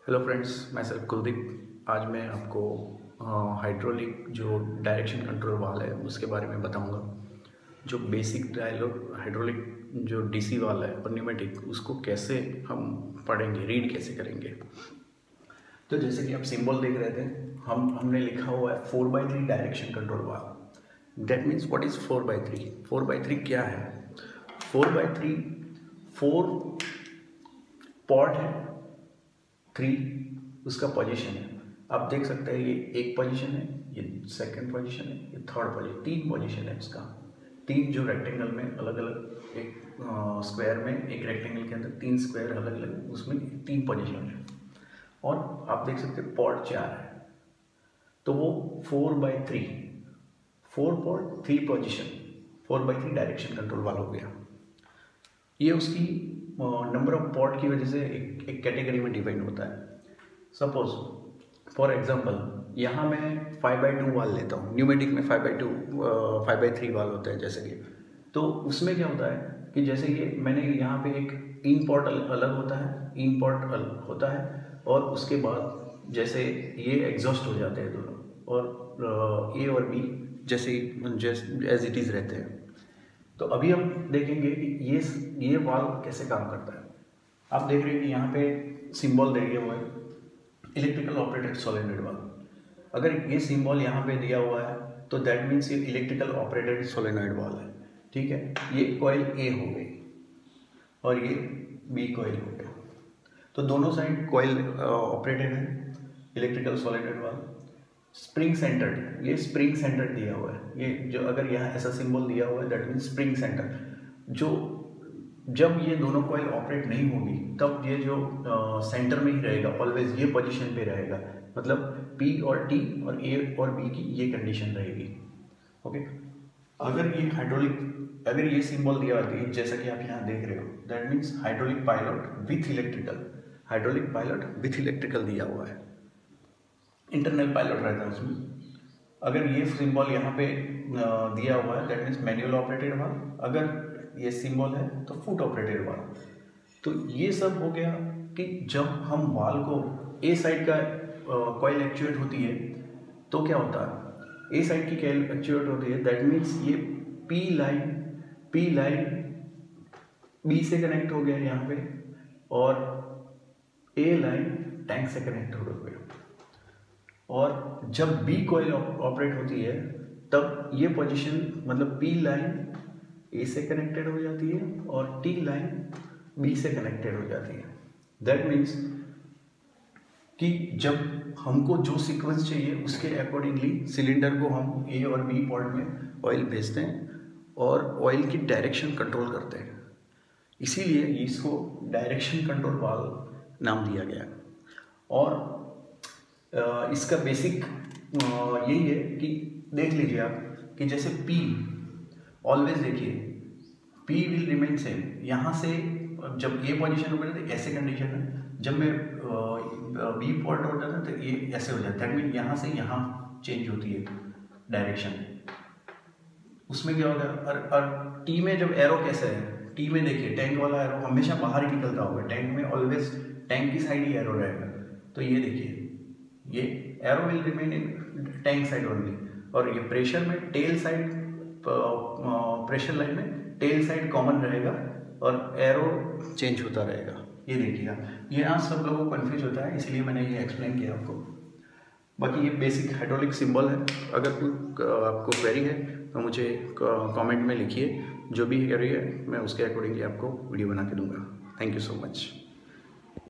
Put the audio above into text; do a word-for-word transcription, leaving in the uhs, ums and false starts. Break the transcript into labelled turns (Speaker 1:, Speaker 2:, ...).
Speaker 1: Hello friends, मैं self Kuldeep. आज मैं आपको हाइड्रोलिक जो डायरेक्शन कंट्रोल वाल है उसके बारे में बताऊंगा। जो बेसिक डायलॉग हाइड्रोलिक जो डीसी वाल है और न्यूमेटिक, उसको कैसे हम पढ़ेंगे, रीड कैसे करेंगे। तो जैसे कि आप सिंबल देख रहे थे, हम हमने लिखा हुआ है four by three direction control valve. That means what is four by three. Four by three क्या है? Four by three four port है, थ्री उसका पोजीशन है। आप देख सकते हैं ये एक पोजीशन है, ये सेकंड पोजीशन है, ये थर्ड पोजीशन, तीन पोजीशन है इसका। तीन जो रेक्टेंगल में अलग अलग, एक स्क्वायर में, एक रेक्टेंगल के अंदर तीन स्क्वायर अलग अलग, उसमें तीन पोजीशन है। और आप देख सकते हैं पॉट चार है, तो वो four by three, four port three position, four by three direction control वाला हो गया। ये उसकी नंबर ऑफ पॉट की वजह से एक एक कैटेगरी में डिवाइड होता है। सपोज फॉर एग्जांपल यहाँ मैं फाइव बाई टू वाल लेता हूँ, न्यूमेटिक में five by two five by three valve होता है जैसे कि। तो उसमें क्या होता है कि जैसे ये मैंने यहाँ पे एक इन पॉट अलग होता है, इन पॉट अलग होता है, और उसके बाद जैसे ये एग्जॉस्ट हो जाते हैं दोनों, और ए और बी जैसे एज इट इज़ रहते हैं। तो अभी हम देखेंगे कि ये ये वाल कैसे काम करता है। आप देख रहे हैं कि यहाँ पे सिंबल दे दिया हुआ है, इलेक्ट्रिकल ऑपरेटेड सोलेनॉइड वाल। अगर ये सिंबल यहाँ पे दिया हुआ है तो दैट मीन्स ये इलेक्ट्रिकल ऑपरेटेड सोलेनॉइड वाल है, ठीक है। ये कॉइल ए हो गई और ये बी कॉइल हो गया, तो दोनों साइड कॉइल ऑपरेटेड है, electrical solenoid valve. Spring centred, ये स्प्रिंग सेंटर्ड दिया हुआ है। ये जो अगर यहाँ ऐसा सिंबल दिया हुआ है दैट मीन स्प्रिंग सेंटर। जो जब ये दोनों कॉइल ऑपरेट नहीं होगी तब ये जो सेंटर में ही रहेगा, ऑलवेज ये पोजीशन पे रहेगा। मतलब पी और टी और ए और बी की ये कंडीशन रहेगी, ओके। अगर ये हाइड्रोलिक, अगर ये सिंबल दिया हुआ है जैसा कि आप यहाँ देख रहे हो, that means hydraulic pilot with electrical, hydraulic pilot with electrical दिया हुआ है, इंटरनल पायलट रहता है उसमें। अगर ये सिंबल यहाँ पे दिया हुआ है दैट मीन्स मैनुअल ऑपरेटेड वाल, अगर ये सिंबल है तो फुट ऑपरेटेड वाल। तो ये सब हो गया कि जब हम वाल को ए साइड का कॉइल एक्चुएट होती है तो क्या होता है, ए साइड की कॉइल एक्चुएट होती है दैट मीन्स ये P line, P line B से कनेक्ट हो गया यहाँ पे, और ए लाइन टैंक से कनेक्ट हो गया। और जब बी कॉइल ऑपरेट होती है तब ये पोजीशन, मतलब पी लाइन ए से कनेक्टेड हो जाती है और टी लाइन बी से कनेक्टेड हो जाती है। दैट मीन्स कि जब हमको जो सीक्वेंस चाहिए उसके अकॉर्डिंगली सिलेंडर को हम ए और बी पॉइंट में ऑयल भेजते हैं और ऑयल की डायरेक्शन कंट्रोल करते हैं। इसीलिए इसको डायरेक्शन कंट्रोल वाल नाम दिया गया। और इसका बेसिक यही है कि देख लीजिए आप कि जैसे P ऑलवेज देखिए P विल रिमेन सेम। यहाँ से जब ए पोजीशन हो तो ऐसे कंडीशन है, जब मैं बी पॉइंट हो जाता है तो ये ऐसे हो जाता है। दैट मीन यहाँ से यहाँ चेंज होती है डायरेक्शन। उसमें क्या होगा, और, और टी में जब एरो कैसे है, टी में देखिए टैंक वाला एरो हमेशा बाहर ही निकलता होगा, टैंक में ऑलवेज टैंक की साइड ही एरो रहेगा। तो ये देखिए ये arrow will remain in tank side only, और ये प्रेशर में टेल साइड, प्रेशर लाइन में टेल साइड कॉमन रहेगा और एरो चेंज होता रहेगा। ये देखिएगा, ये यहाँ सब लोगों को कन्फ्यूज होता है, इसलिए मैंने ये एक्सप्लेन किया आपको। बाकी ये बेसिक हाइड्रोलिक सिंबल है। अगर कोई आपको क्वेरी है तो मुझे कमेंट में लिखिए, जो भी क्वेरी है मैं उसके अकॉर्डिंगली आपको वीडियो बना के दूंगा। Thank you so much.